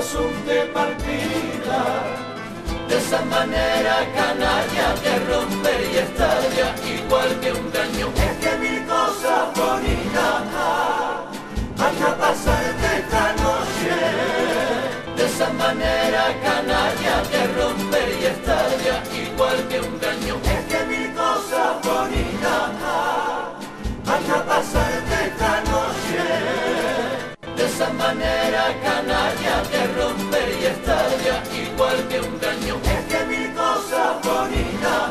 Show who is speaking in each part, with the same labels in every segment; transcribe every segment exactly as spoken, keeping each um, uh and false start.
Speaker 1: corazón de partida, de esa manera canalla que rompe y estalla igual que un cañón. Es que mil cosas bonitas van a pasarte esta noche, de esa manera canalla que rompe y estalla igual que un cañón. Es que mil cosas bonitas van a pasarte esta noche, de esa manera canalla que rompe y estalla igual que un cañón. Es que mil cosas bonitas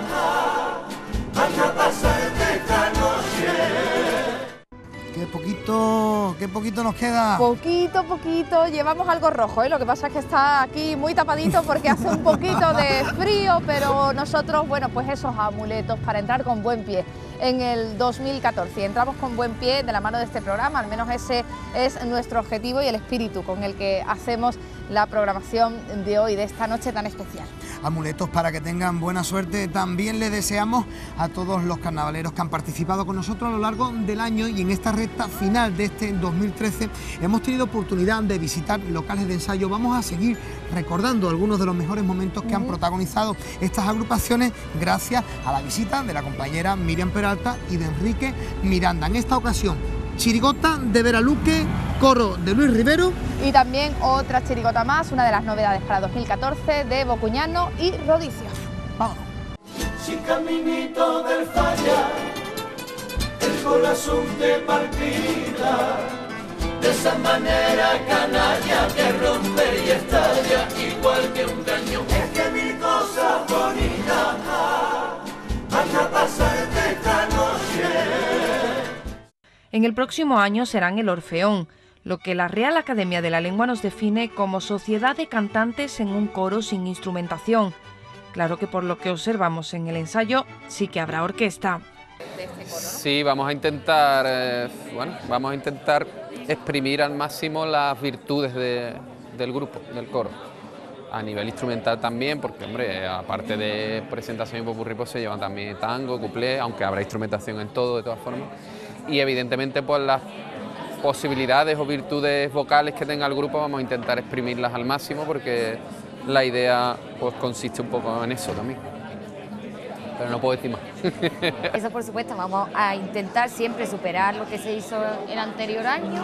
Speaker 1: van a pasarte esta noche.
Speaker 2: Qué poquito, qué poquito nos queda.
Speaker 3: Poquito, poquito, llevamos algo rojo, ¿eh? Lo que pasa es que está aquí muy tapadito porque hace un poquito de frío, pero nosotros, bueno, pues esos amuletos para entrar con buen pie en el dos mil catorce. Y entramos con buen pie de la mano de este programa, al menos ese es nuestro objetivo y el espíritu con el que hacemos la programación de hoy, de esta noche tan especial.
Speaker 2: Amuletos para que tengan buena suerte. También le deseamos a todos los carnavaleros que han participado con nosotros a lo largo del año, y en esta recta final de este dos mil trece hemos tenido oportunidad de visitar locales de ensayo. Vamos a seguir recordando algunos de los mejores momentos que uh-huh. han protagonizado estas agrupaciones gracias a la visita de la compañera Miriam Peralta y de Enrique Miranda. En esta ocasión, chirigota de Vera Luque, coro de Luis Rivero
Speaker 3: y también otra chirigota más, una de las novedades para dos mil catorce de Bocuñano y Rodicios.
Speaker 2: Vamos.
Speaker 1: Si caminito del falla, el corazón de partida, de esa manera canalla que rompe y estalla igual que un cañón. Es que mil cosas bonitas van a pasarte esta noche.
Speaker 4: En el próximo año serán el Orfeón, lo que la Real Academia de la Lengua nos define como sociedad de cantantes en un coro sin instrumentación. Claro que por lo que observamos en el ensayo sí que habrá orquesta.
Speaker 5: Sí, vamos a intentar, eh, bueno, vamos a intentar exprimir al máximo las virtudes de, del grupo, del coro. A nivel instrumental también, porque hombre, aparte de presentación y popurrí, pues se llevan también tango, cuplé, aunque habrá instrumentación en todo de todas formas. Y evidentemente pues las posibilidades o virtudes vocales que tenga el grupo vamos a intentar exprimirlas al máximo, porque la idea pues consiste un poco en eso también. Pero no puedo decir más.
Speaker 6: Eso por supuesto, vamos a intentar siempre superar lo que se hizo el anterior año,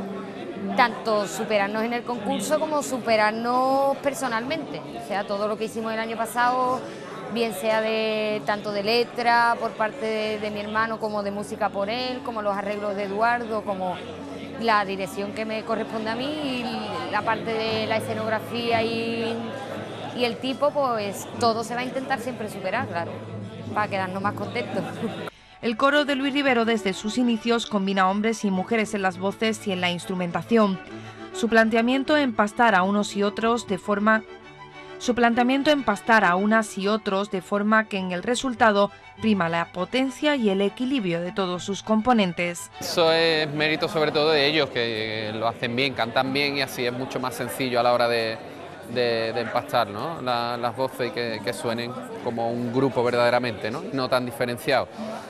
Speaker 6: tanto superarnos en el concurso como superarnos personalmente. O sea, todo lo que hicimos el año pasado, bien sea de tanto de letra por parte de, de mi hermano, como de música por él, como los arreglos de Eduardo, como la dirección que me corresponde a mí, y la parte de la escenografía y, y el tipo, pues todo se va a intentar siempre superar, claro, para quedarnos más contentos.
Speaker 4: El coro de Luis Rivero desde sus inicios combina hombres y mujeres en las voces y en la instrumentación. Su planteamiento empastar a unos y otros de forma Su planteamiento empastar a unas y otros de forma que en el resultado prima la potencia y el equilibrio de todos sus componentes.
Speaker 5: Eso es mérito sobre todo de ellos, que lo hacen bien, cantan bien, y así es mucho más sencillo a la hora de, de, de empastar, ¿no? La, las voces y que, que suenen como un grupo verdaderamente, ¿no? No tan diferenciado.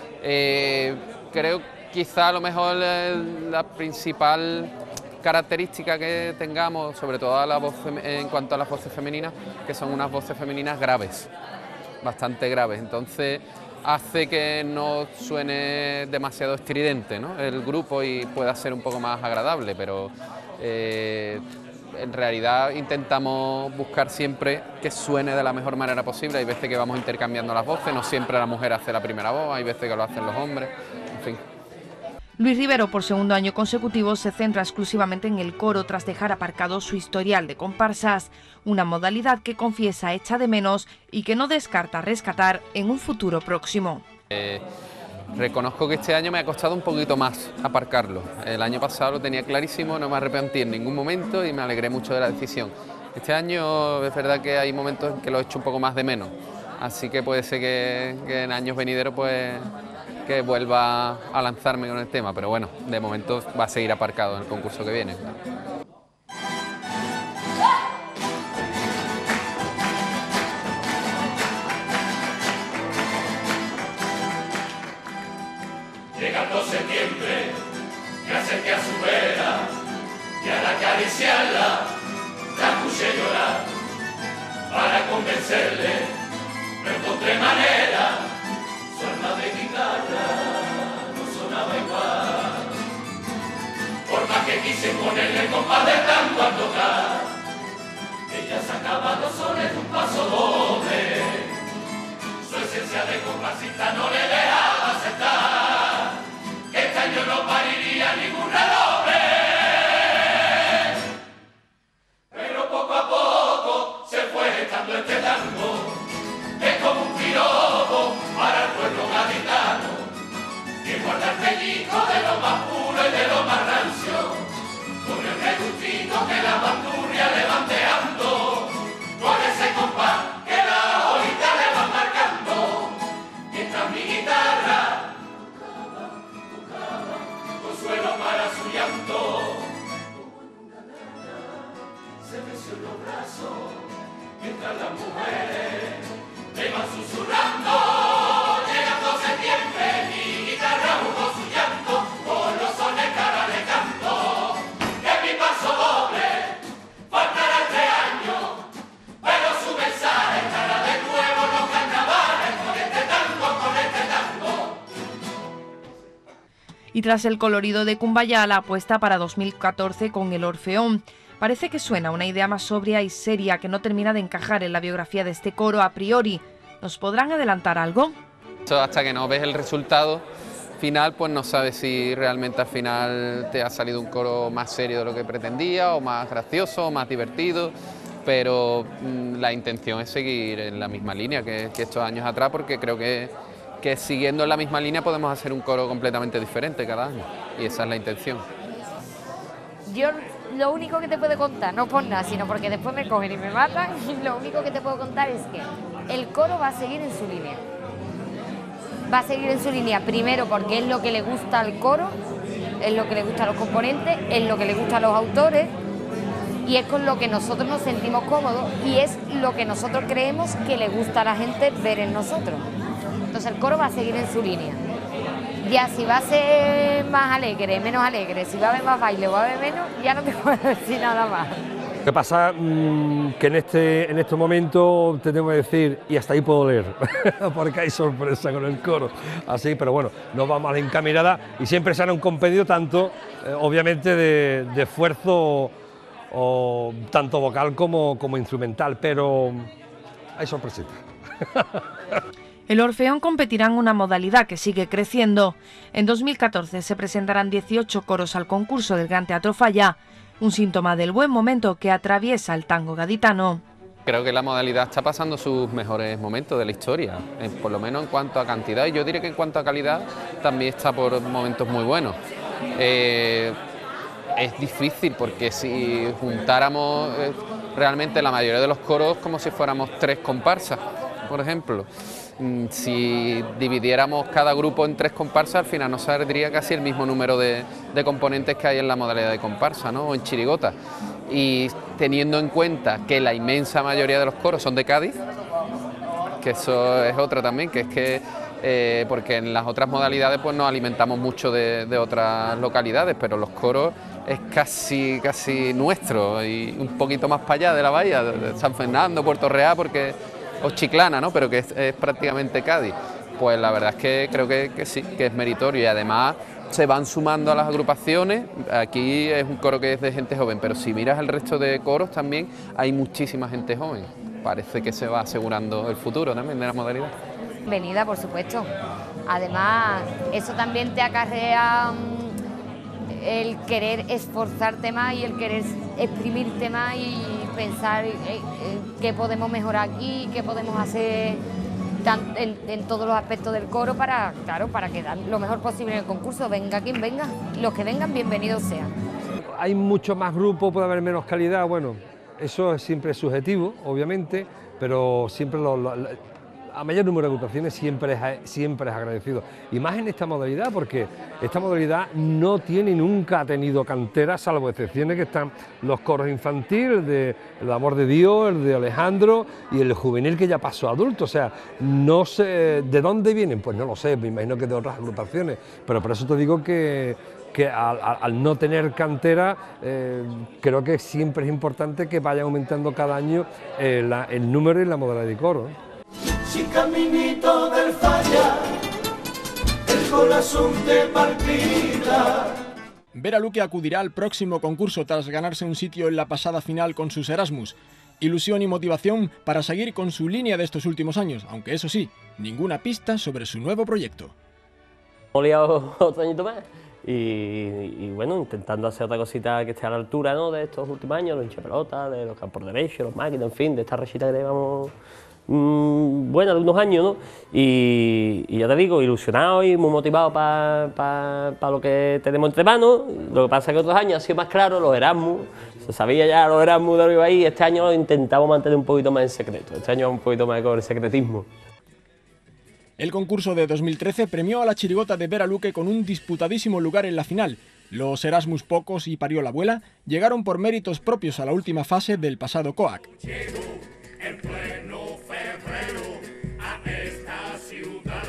Speaker 5: Eh, creo quizá a lo mejor la principal característica que tengamos, sobre todo a la voz, en cuanto a las voces femeninas, que son unas voces femeninas graves, bastante graves, entonces hace que no suene demasiado estridente, ¿no?, el grupo, y pueda ser un poco más agradable, pero eh, en realidad intentamos buscar siempre que suene de la mejor manera posible. Hay veces que vamos intercambiando las voces, no siempre la mujer hace la primera voz, hay veces que lo hacen los hombres, en fin.
Speaker 4: Luis Rivero, por segundo año consecutivo, se centra exclusivamente en el coro tras dejar aparcado su historial de comparsas, una modalidad que confiesa echa de menos y que no descarta rescatar en un futuro próximo.
Speaker 5: Eh, reconozco que este año me ha costado un poquito más aparcarlo. El año pasado lo tenía clarísimo, no me arrepentí en ningún momento y me alegré mucho de la decisión. Este año es verdad que hay momentos en que lo he hecho un poco más de menos, así que puede ser que, que en años venideros pues que vuelva a lanzarme con el tema, pero bueno, de momento va a seguir aparcado en el concurso que viene.
Speaker 1: Llegando septiembre, me acerqué a su vera y al acariciarla, la puse escuché llorar, para convencerle no encontré manera, su alma de guitarra no sonaba igual. Por más que quise ponerle compás de tanto al tocar, ella sacaba dos sones de un paso doble, su esencia de compasista no le dejaba aceptar, que este año no pariría ningún redoble. Pero poco a poco se fue gestando este tango, que es como un piropo para el pueblo gaditano, que guarda el pellizco de lo más puro y de lo más rancio, con el regustito que la bandurria le van deando, con ese compás que la olita le van marcando, mientras mi guitarra buscaba, buscaba consuelo para su llanto. Se meció los brazos, mientras las mujeres le van susurrando, llegando septiembre, mi guitarra jugó su llanto, por los sones que ahora le canto, que mi paso doble faltará este año, pero su mensaje estará de nuevo en los carnavales, con este tango, con este tango.
Speaker 4: Y tras el colorido de Cumbaya, la apuesta para dos mil catorce con el Orfeón. Parece que suena una idea más sobria y seria que no termina de encajar en la biografía de este coro a priori. ¿Nos podrán adelantar algo?
Speaker 5: Hasta que no ves el resultado final, pues no sabes si realmente al final te ha salido un coro más serio de lo que pretendía, o más gracioso, o más divertido, pero mmm, la intención es seguir en la misma línea que, que estos años atrás, porque creo que, que siguiendo en la misma línea podemos hacer un coro completamente diferente cada año, y esa es la intención.
Speaker 6: Yo lo único que te puedo contar, no por nada, sino porque después me cogen y me matan, y lo único que te puedo contar es que el coro va a seguir en su línea. Va a seguir en su línea, primero porque es lo que le gusta al coro, es lo que le gusta a los componentes, es lo que le gusta a los autores, y es con lo que nosotros nos sentimos cómodos, y es lo que nosotros creemos que le gusta a la gente ver en nosotros. Entonces el coro va a seguir en su línea. Ya si va a ser más alegre, menos alegre, si va a haber más baile o va a haber menos, ya no te puedo decir nada más.
Speaker 7: Lo que pasa mmm, que en este, en este momento te tengo que decir, y hasta ahí puedo leer, porque hay sorpresa con el coro. Así, pero bueno, no va mal encaminada y siempre será un compendio tanto, eh, obviamente, de, de esfuerzo o, o tanto vocal como, como instrumental, pero hay sorpresitas.
Speaker 4: El Orfeón competirá en una modalidad que sigue creciendo. En dos mil catorce se presentarán dieciocho coros al concurso del Gran Teatro Falla, un síntoma del buen momento que atraviesa el tango gaditano.
Speaker 5: Creo que la modalidad está pasando sus mejores momentos de la historia, eh, por lo menos en cuanto a cantidad, y yo diría que en cuanto a calidad también está por momentos muy buenos. Eh, es difícil porque si juntáramos eh, realmente la mayoría de los coros como si fuéramos tres comparsas, por ejemplo. Si dividiéramos cada grupo en tres comparsas, al final nos saldría casi el mismo número de, de componentes que hay en la modalidad de comparsa, ¿no? O en chirigota. Y teniendo en cuenta que la inmensa mayoría de los coros son de Cádiz, que eso es otra también, que es que eh, porque en las otras modalidades pues nos alimentamos mucho de, de otras localidades, pero los coros es casi, casi nuestro, y un poquito más para allá de la bahía, de San Fernando, Puerto Real, porque o Chiclana, ¿no? Pero que es, es prácticamente Cádiz. Pues la verdad es que creo que, que sí, que es meritorio, y además se van sumando a las agrupaciones. Aquí es un coro que es de gente joven, pero si miras el resto de coros también hay muchísima gente joven. Parece que se va asegurando el futuro también de la modalidad.
Speaker 6: Venida, por supuesto. Además, eso también te acarrea el querer esforzarte más y el querer exprimirte más y pensar eh, eh, qué podemos mejorar aquí, qué podemos hacer tan, en, en todos los aspectos del coro para, claro, para quedar lo mejor posible en el concurso. Venga quien venga, los que vengan bienvenidos sean.
Speaker 7: Hay mucho más grupos, puede haber menos calidad, bueno, eso es siempre subjetivo, obviamente, pero siempre lo, lo, a mayor número de agrupaciones siempre es, siempre es agradecido. Y más en esta modalidad, porque esta modalidad no tiene, nunca ha tenido cantera, salvo excepciones que están los coros infantiles, el de El Amor de Dios, el de Alejandro y el juvenil que ya pasó a adulto. O sea, no sé de dónde vienen, pues no lo sé, me imagino que de otras agrupaciones, pero por eso te digo que, que al, al no tener cantera, eh, creo que siempre es importante que vaya aumentando cada año eh, la, el número y la modalidad de coro.
Speaker 1: Si caminito del falla, el corazón te palpita.
Speaker 8: Vera Luque acudirá al próximo concurso tras ganarse un sitio en la pasada final con sus Erasmus. Ilusión y motivación para seguir con su línea de estos últimos años, aunque eso sí, ninguna pista sobre su nuevo proyecto.
Speaker 9: Hemos liado otro añito más y, y bueno, intentando hacer otra cosita que esté a la altura, ¿no?, de estos últimos años, los hinchapelotas, de los campos de derecho, los máquinas, en fin, de esta rachita que llevamos mmm, buena de unos años, ¿no? Y, y ya te digo, ilusionado y muy motivado para pa, pa lo que tenemos entre manos. Lo que pasa es que otros años ha sido más claro, los Erasmus, se sabía ya los Erasmus de lo que iba ahí, este año lo intentamos mantener un poquito más en secreto, este año un poquito más con el secretismo.
Speaker 8: El concurso de dos mil trece premió a la chirigota de Vera Luque con un disputadísimo lugar en la final. Los Erasmus Pocos y Parió la Abuela llegaron por méritos propios a la última fase del pasado C O A C.
Speaker 1: Llego en pleno febrero a esta ciudad,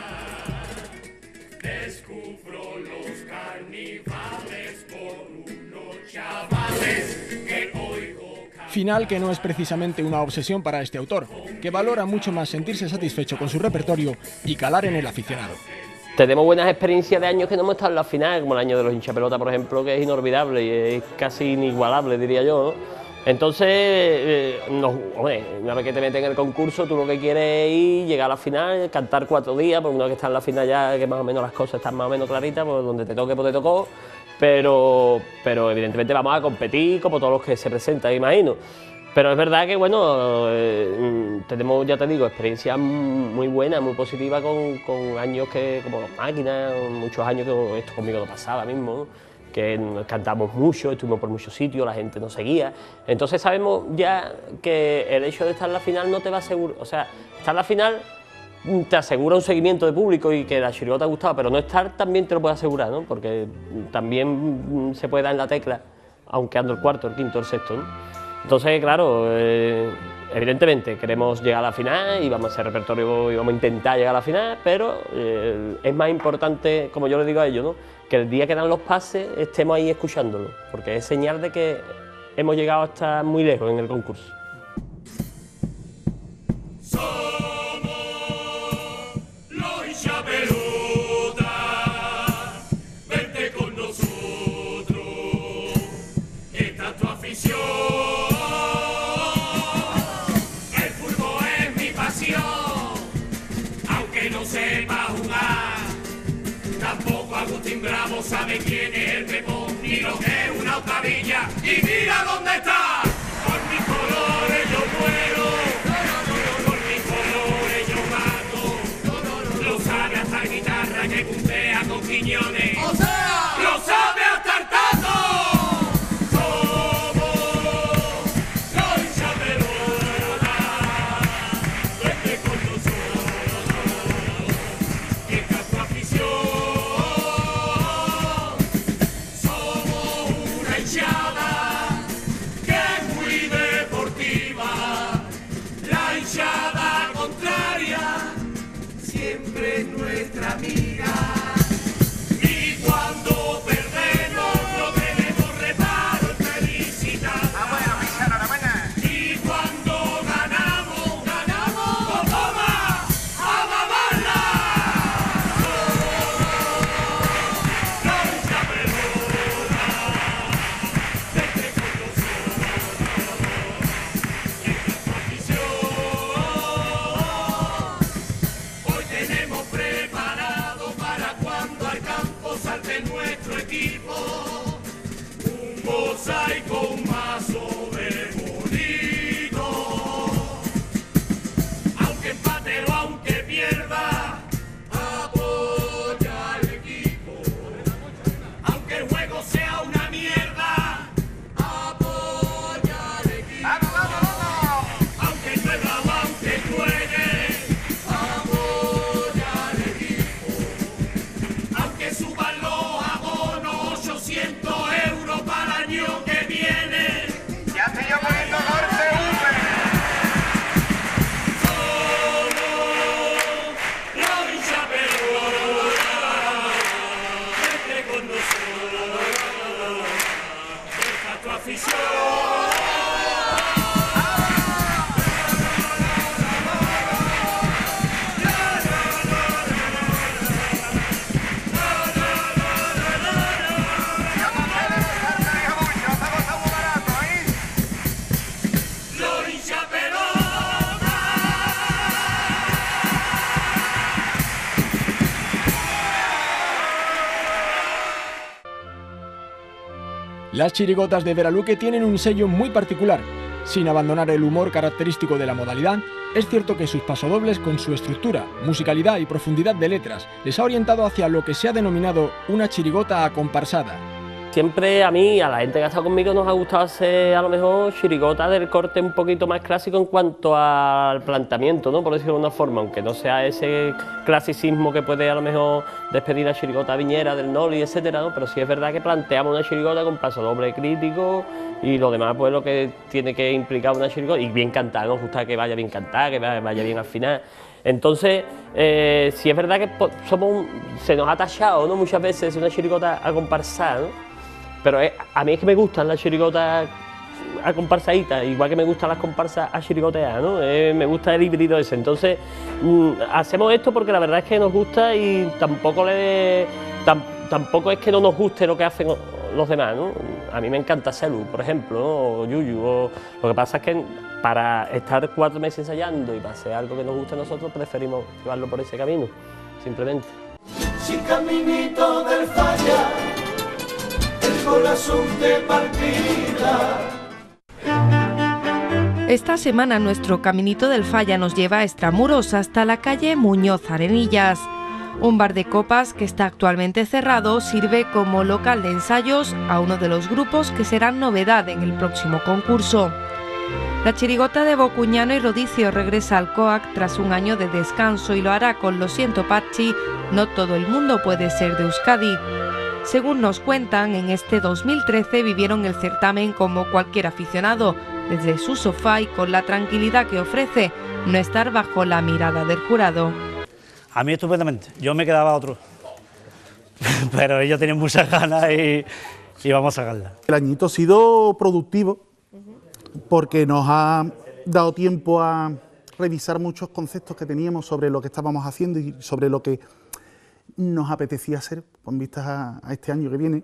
Speaker 1: descubro los carnavales por unos chavales que oigo.
Speaker 8: Final que no es precisamente una obsesión para este autor, que valora mucho más sentirse satisfecho con su repertorio y calar en el aficionado.
Speaker 9: Tenemos buenas experiencias de años que no hemos estado en la final, como el año de los hinchapelotas, por ejemplo, que es inolvidable y es casi inigualable, diría yo, ¿no? Entonces, eh, no, hombre, una vez que te meten en el concurso, tú lo que quieres es ir, llegar a la final, cantar cuatro días, porque una vez que estás en la final ya, que más o menos las cosas están más o menos claritas, pues donde te toque, pues te tocó. Pero, pero evidentemente vamos a competir como todos los que se presentan, imagino. Pero es verdad que, bueno, eh, tenemos, ya te digo, experiencias muy buenas, muy positivas con, con años que, como Los Máquinas, muchos años que esto conmigo no pasaba mismo, ¿no? Que cantamos mucho, estuvimos por muchos sitios, la gente nos seguía. Entonces sabemos ya que el hecho de estar en la final no te va a asegurar, o sea, estar en la final te asegura un seguimiento de público y que la chirigota te ha gustado, pero no estar también te lo puede asegurar, ¿no? Porque también se puede dar en la tecla, aunque ando el cuarto, el quinto, el sexto, ¿no? Entonces, claro, eh, evidentemente queremos llegar a la final y vamos a hacer repertorio y vamos a intentar llegar a la final, pero eh, es más importante, como yo le digo a ellos, ¿no?, que el día que dan los pases estemos ahí escuchándolo, porque es señal de que hemos llegado hasta muy lejos en el concurso.
Speaker 1: Bravo sabe quién es el pepón ni lo que es una octavilla y mira dónde está. Por mis colores yo muero, por mis colores yo mato. Lo sabe hasta la guitarra que puntea con Quiñones, o sea, lo sabe hasta el tato. Somos los hinchapelotas, vete con nosotros, que esta es tu afición. Nuestra amiga, y cuando perdemos no tenemos reparo en felicitar. Y cuando ganamos, ganamos, ¡oh, toma! ¡A mamarla! ¡No hinchapelotas! Vete con nosotros, esta es tu afición. Hoy tenemos preparado para cuando al campo salte nuestro equipo un mosaico, un mazo de bonito. Aunque empate o aunque pierda, apoya al equipo. Aunque el juego sea una mierda, apoya al equipo. Aunque llueva o aunque llueve, afición.
Speaker 8: Las chirigotas de Veraluque tienen un sello muy particular. Sin abandonar el humor característico de la modalidad, es cierto que sus pasodobles, con su estructura, musicalidad y profundidad de letras, les ha orientado hacia lo que se ha denominado una chirigota acomparsada.
Speaker 9: Siempre a mí, a la gente que ha estado conmigo, nos ha gustado hacer a lo mejor chirigotas del corte un poquito más clásico en cuanto al planteamiento, ¿no? Por decirlo de una forma, aunque no sea ese clasicismo que puede a lo mejor despedir la chirigota viñera del Noli, etcétera, ¿no? Pero sí es verdad que planteamos una chirigota con pasodoble crítico y lo demás pues lo que tiene que implicar una chirigota, y bien cantada, nos gusta que vaya bien cantada, que vaya bien al final. Entonces, eh, sí es verdad que somos un, se nos ha tachado, ¿no? Muchas veces una chirigota acomparsada, ¿no? Pero es, a mí es que me gustan las chirigotas acomparsaditas, igual que me gustan las comparsas a chirigotear, ¿no? Eh, me gusta el híbrido ese. Entonces, mmm, hacemos esto porque la verdad es que nos gusta y tampoco, le, tam, tampoco es que no nos guste lo que hacen los demás, ¿no? A mí me encanta Celu, por ejemplo, ¿no? O Yuyu. O, lo que pasa es que para estar cuatro meses ensayando y para hacer algo que nos guste a nosotros, preferimos llevarlo por ese camino, simplemente.
Speaker 1: Sin caminito del Falla, el corazón te palpita.
Speaker 4: Esta semana nuestro Caminito del Falla nos lleva a Extramuros, hasta la calle Muñoz Arenillas. Un bar de copas que está actualmente cerrado sirve como local de ensayos a uno de los grupos que serán novedad en el próximo concurso. La chirigota de Bocuñano y Rodicio regresa al C O A C tras un año de descanso y lo hará con Lo siento Pachi, no todo el mundo puede ser de Euskadi. Según nos cuentan, en este dos mil trece vivieron el certamen como cualquier aficionado, desde su sofá y con la tranquilidad que ofrece no estar bajo la mirada del jurado.
Speaker 10: A mí estupendamente, yo me quedaba otro, pero ellos tenían muchas ganas y, y vamos a sacarla.
Speaker 11: El añito ha sido productivo porque nos ha dado tiempo a revisar muchos conceptos que teníamos sobre lo que estábamos haciendo y sobre lo que nos apetecía hacer con vistas a, a este año que viene,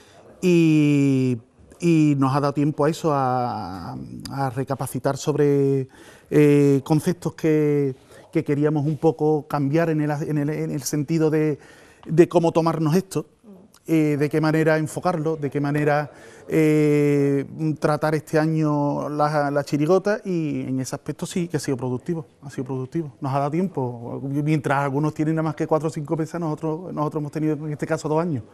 Speaker 11: y, y nos ha dado tiempo a eso, a, a recapacitar sobre eh, conceptos que, que queríamos un poco cambiar en el, en el, en el sentido de, de cómo tomarnos esto, eh, de qué manera enfocarlo, de qué manera eh, tratar este año la, la chirigota, y en ese aspecto sí que ha sido productivo, ha sido productivo, nos ha dado tiempo, mientras algunos tienen nada más que cuatro o cinco meses, nosotros, nosotros hemos tenido en este caso dos años.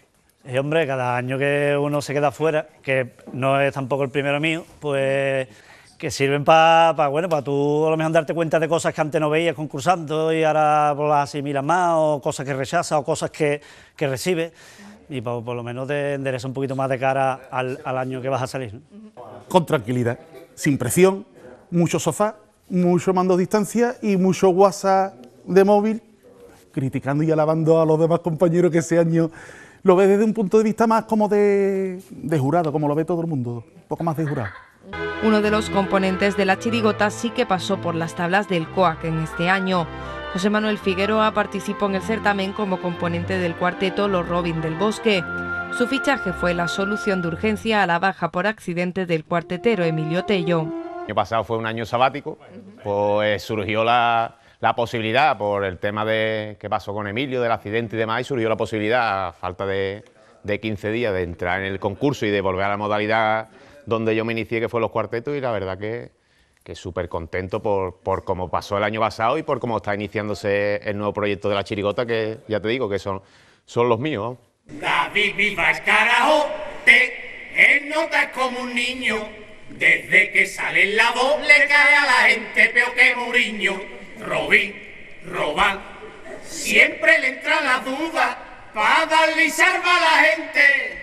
Speaker 10: Y hombre, cada año que uno se queda fuera, que no es tampoco el primero mío, pues que sirven para pa, bueno, para tú a lo mejor darte cuenta de cosas que antes no veías concursando y ahora pues, las asimilas más, o cosas que rechazas o cosas que, que recibes, y por, por lo menos te endereza un poquito más de cara al, al año que vas a salir, ¿no?
Speaker 11: Con tranquilidad, sin presión, mucho sofá, mucho mando a distancia y mucho WhatsApp de móvil, criticando y alabando a los demás compañeros que ese año lo ve desde un punto de vista más como de, de jurado, como lo ve todo el mundo, un poco más de jurado.
Speaker 4: Uno de los componentes de la chirigota sí que pasó por las tablas del C O A C en este año. José Manuel Figueroa participó en el certamen como componente del cuarteto Los Robin del Bosque. Su fichaje fue la solución de urgencia a la baja por accidente del cuartetero Emilio Tello.
Speaker 12: El año pasado fue un año sabático, pues surgió la, la posibilidad, por el tema de que pasó con Emilio, del accidente y demás, y surgió la posibilidad, a falta de, de quince días, de entrar en el concurso y de volver a la modalidad donde yo me inicié, que fue los cuartetos, y la verdad que, que súper contento por, por cómo pasó el año pasado y por cómo está iniciándose el nuevo proyecto de la chirigota, que ya te digo que son, son los míos.
Speaker 1: David Viva es carajote, él nota como un niño, desde que sale en la voz le cae a la gente peor que Muriño. Robin, Roban, siempre le entran las dudas para darle y salva a la gente.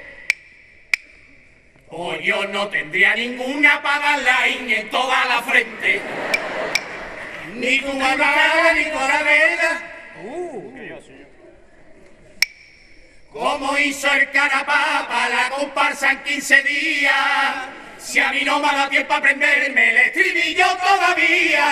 Speaker 1: O yo no tendría ninguna para darle ahí en toda la frente. Ni tu mamá ni tu abuela. Uh. Como hizo el Carapá para la comparsa en quince días, si a mí no me ha dado tiempo a aprenderme el estribillo todavía.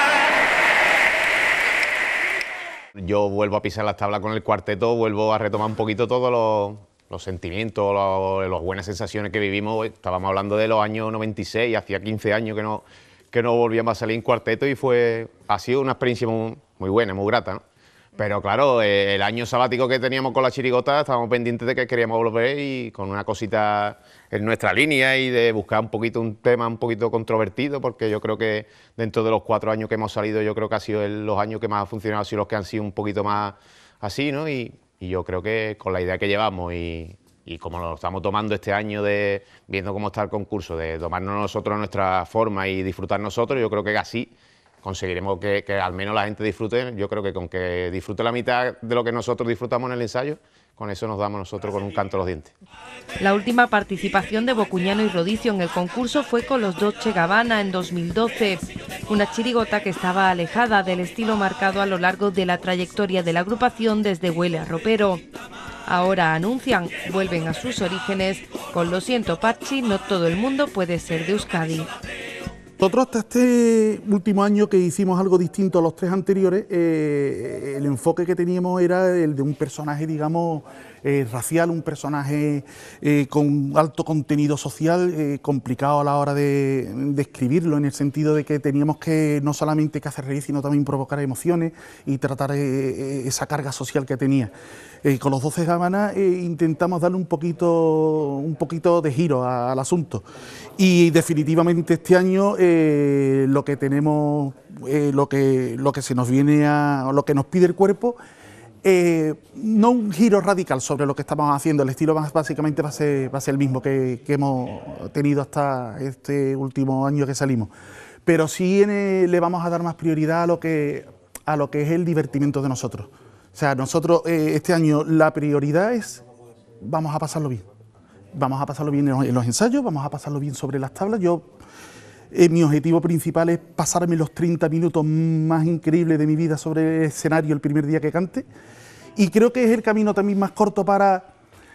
Speaker 12: Yo vuelvo a pisar las tablas con el cuarteto, vuelvo a retomar un poquito todos los, los sentimientos, los, las buenas sensaciones que vivimos. Estábamos hablando de los años noventa y seis, hacía quince años que no, que no volvíamos a salir en cuarteto y fue, ha sido una experiencia muy, muy buena, muy grata, ¿no? Pero claro, eh, el año sabático que teníamos con la chirigota, estábamos pendientes de que queríamos volver y con una cosita en nuestra línea y de buscar un poquito un tema un poquito controvertido, porque yo creo que dentro de los cuatro años que hemos salido, yo creo que ha sido el, los años que más han funcionado, han sido los que han sido un poquito más así, ¿no? Y, y yo creo que con la idea que llevamos y, y como lo estamos tomando este año, de viendo cómo está el concurso, de tomarnos nosotros nuestra forma y disfrutar nosotros, yo creo que así conseguiremos que, que al menos la gente disfrute. Yo creo que con que disfrute la mitad de lo que nosotros disfrutamos en el ensayo, con eso nos damos nosotros con un canto a los dientes.
Speaker 4: La última participación de Bocuñano y Rodicio en el concurso fue con los Dolce Gabbana en dos mil doce, una chirigota que estaba alejada del estilo marcado a lo largo de la trayectoria de la agrupación desde Huele a Ropero. Ahora anuncian, vuelven a sus orígenes con Lo siento Pachi, no todo el mundo puede ser de Euskadi.
Speaker 11: Nosotros hasta este último año que hicimos algo distinto a los tres anteriores, eh, el enfoque que teníamos era el de un personaje, digamos, eh, racial, un personaje eh, con alto contenido social, eh, complicado a la hora de, de escribirlo, en el sentido de que teníamos que no solamente que hacer reír, sino también provocar emociones y tratar eh, esa carga social que tenía. Eh, con los Dolce Gabbana eh, intentamos darle un poquito, un poquito de giro a, al asunto y definitivamente este año eh, lo que tenemos, eh, lo, que, lo que se nos viene a, lo que nos pide el cuerpo, eh, no un giro radical sobre lo que estamos haciendo, el estilo más básicamente va a ser, va a ser el mismo que, que hemos tenido hasta este último año que salimos, pero sí en el, le vamos a dar más prioridad a lo que, a lo que es el divertimiento de nosotros. O sea, nosotros eh, este año la prioridad es, vamos a pasarlo bien, vamos a pasarlo bien en los, en los ensayos, vamos a pasarlo bien sobre las tablas. Yo, eh, mi objetivo principal es pasarme los treinta minutos más increíbles de mi vida sobre el escenario el primer día que cante, y creo que es el camino también más corto para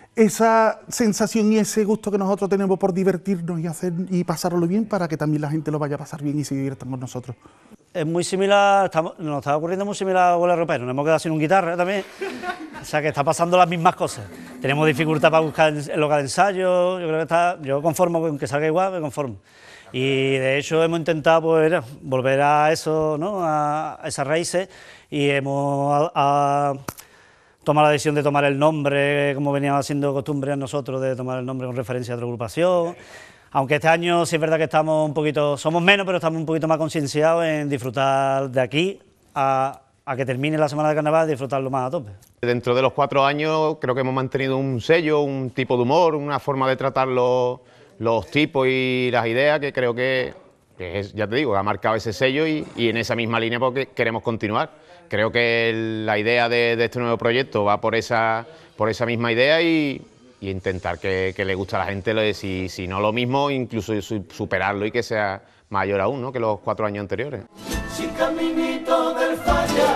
Speaker 11: esa sensación y ese gusto que nosotros tenemos por divertirnos y hacer y pasarlo bien, para que también la gente lo vaya a pasar bien y se diviertan con nosotros.
Speaker 10: Es muy similar, estamos, nos está ocurriendo muy similar a Huele a Ropero, nos hemos quedado sin un guitarra también, o sea que está pasando las mismas cosas. Tenemos dificultad para buscar el lugar de ensayo, yo creo que está, yo conformo con que salga igual, me conformo. Y de hecho hemos intentado pues, volver a eso, ¿no? a, a esas raíces, y hemos a, a, tomado la decisión de tomar el nombre, como veníamos haciendo costumbre a nosotros, de tomar el nombre con referencia a otra agrupación. Aunque este año sí es verdad que estamos un poquito, somos menos, pero estamos un poquito más concienciados en disfrutar de aquí a, a que termine la semana de carnaval, disfrutarlo más a tope.
Speaker 12: Dentro de los cuatro años creo que hemos mantenido un sello, un tipo de humor, una forma de tratar los, los tipos y las ideas que creo que, que es, ya te digo, ha marcado ese sello y, y en esa misma línea porque queremos continuar. Creo que la idea de, de este nuevo proyecto va por esa, por esa misma idea y... y intentar que, que le guste a la gente, si, si no lo mismo, incluso superarlo y que sea mayor aún, ¿no?, que los cuatro años anteriores.
Speaker 1: Sin caminito del falla,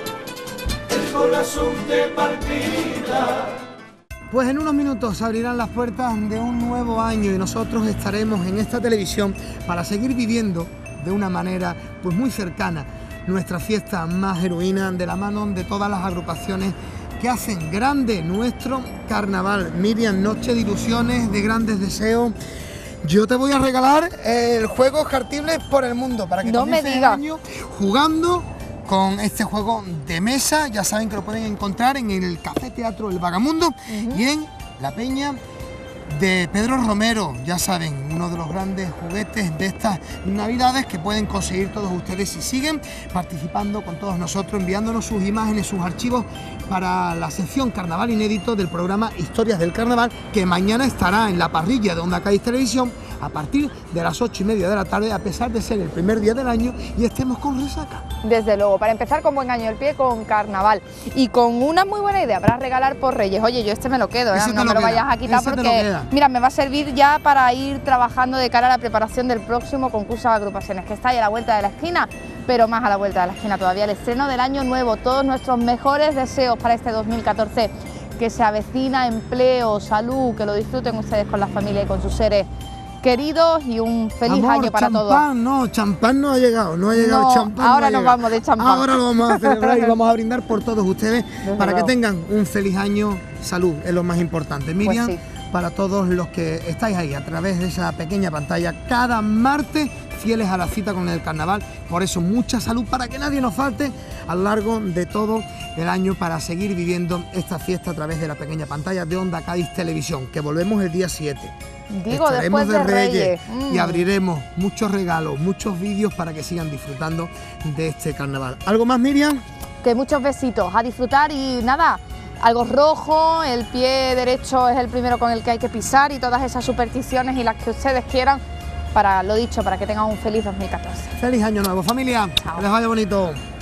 Speaker 1: el corazón de partida.
Speaker 2: Pues en unos minutos se abrirán las puertas de un nuevo año y nosotros estaremos en esta televisión para seguir viviendo de una manera pues muy cercana nuestra fiesta más genuina, de la mano de todas las agrupaciones que hacen grande nuestro carnaval. Miriam, noche de ilusiones, de grandes deseos. Yo te voy a regalar el juego Jartibles por el Mundo para que
Speaker 3: no me
Speaker 2: comiences el año jugando con este juego de mesa. Ya saben que lo pueden encontrar en el Café Teatro El Vagamundo uh-huh. y en la Peña de Pedro Romero, ya saben, uno de los grandes juguetes de estas navidades que pueden conseguir todos ustedes si siguen participando con todos nosotros, enviándonos sus imágenes, sus archivos para la sección Carnaval Inédito del programa Historias del Carnaval, que mañana estará en la parrilla de Onda Cádiz Televisión a partir de las ocho y media de la tarde, a pesar de ser el primer día del año y estemos con resaca.
Speaker 3: Desde luego, para empezar con buen año el pie, con carnaval y con una muy buena idea para regalar por Reyes. Oye, yo este me lo quedo, ¿eh? No me lo vayas a quitar porque, mira, me va a servir ya para ir trabajando de cara a la preparación del próximo concurso de agrupaciones, que está ahí a la vuelta de la esquina, pero más a la vuelta de la esquina todavía, el estreno del año nuevo, todos nuestros mejores deseos para este dos mil catorce. que se avecina, empleo, salud, que lo disfruten ustedes con la familia y con sus seres queridos y un feliz
Speaker 2: Amor,
Speaker 3: año para
Speaker 2: champán,
Speaker 3: todos.
Speaker 2: No, champán no ha llegado, no ha llegado
Speaker 3: No,
Speaker 2: champán.
Speaker 3: ahora
Speaker 2: no ha
Speaker 3: nos
Speaker 2: llegado.
Speaker 3: vamos de champán.
Speaker 2: Ahora lo vamos a celebrar y vamos a brindar por todos ustedes para
Speaker 3: luego.
Speaker 2: que tengan un feliz año, salud, es lo más importante. Miriam,
Speaker 3: Pues sí.
Speaker 2: para todos los que estáis ahí a través de esa pequeña pantalla, cada martes fieles a la cita con el carnaval, por eso mucha salud para que nadie nos falte a lo largo de todo el año para seguir viviendo esta fiesta a través de la pequeña pantalla de Onda Cádiz Televisión, que volvemos el día siete.
Speaker 3: Digo,
Speaker 2: Estaremos
Speaker 3: después de Reyes.
Speaker 2: y
Speaker 3: Mm.
Speaker 2: abriremos muchos regalos, muchos vídeos para que sigan disfrutando de este carnaval. ¿Algo más, Miriam?
Speaker 3: Que muchos besitos, a disfrutar y nada, algo rojo, el pie derecho es el primero con el que hay que pisar y todas esas supersticiones y las que ustedes quieran, para lo dicho, para que tengan un feliz dos mil catorce.
Speaker 2: Feliz año nuevo, familia.
Speaker 3: Chao.
Speaker 2: Que les vaya bonito.